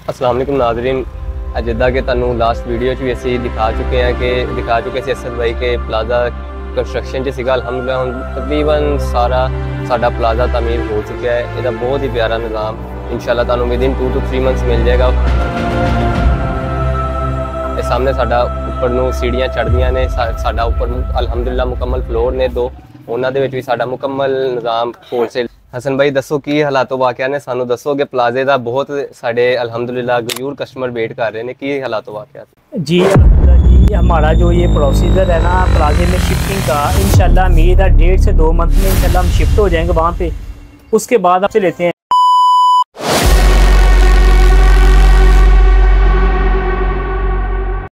अस्सलाम वालेकुम नाज़रीन, जिद्दा के तनु लास्ट वीडियो च भी असी दिखा चुके सी असद भाई के प्लाजा कंस्ट्रक्शन च सीगा। अल्हम्दुलिल्लाह हुण तकरीबन सारा साडा प्लाजा तमीर हो चुका है। इसका बहुत ही प्यारा निज़ाम इंशाल्लाह तुहानू विदिन 2 to 3 मंथ्स मिल जाएगा। ये सामने साडा उपर नू सीढ़ियां चढ़दियां ने, साडा उपर अल्हम्दुलिल्लाह मुकम्मल फ्लोर ने दो, उन्हां दे विच वी साडा मुकम्मल निज़ाम होलसेल। हसन भाई दसो की हालातों वाक़या ने, सानू दसो कि प्लाजे का बहुत साढ़े अल्हम्दुलिल्लाह गयूर कस्टमर वेट कर रहे हैं कि हालातों वाक़या। जी अल्हम्दुलिल्लाह जी, हमारा जो ये प्रोसीजर है ना प्लाजे में शिफ्टिंग का, इंशाल्लाह उम्मीद है 1.5 से 2 मंथ में इंशाल्लाह हम शिफ्ट हो जाएंगे वहाँ पे। उसके बाद आपसे लेते